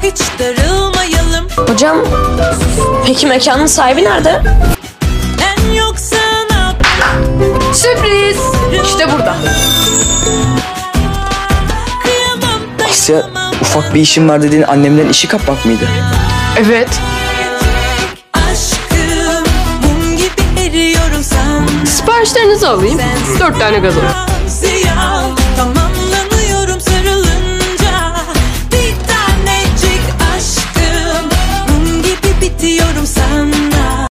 hiç darılmayalım. Hocam, peki mekanın sahibi nerede? En yoksa ne yapalım? Sürpriz! İşte burada. Kıyamam da Asya, yapamam. ufak bir işim var dediğin annemden işi kapmak mıydı? Evet. Aşkım mum gibi eriyorum sen. Siparişlerinizi alayım. 4 tane gazoz.